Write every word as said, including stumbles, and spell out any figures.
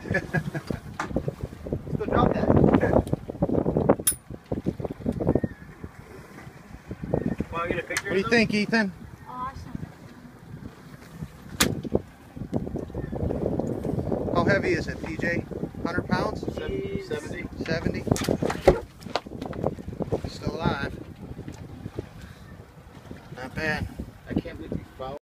Let's go drop that. Want to get a picture? What do you think, Ethan? Awesome. How heavy is it, P J? one hundred pounds? seventy. seventy?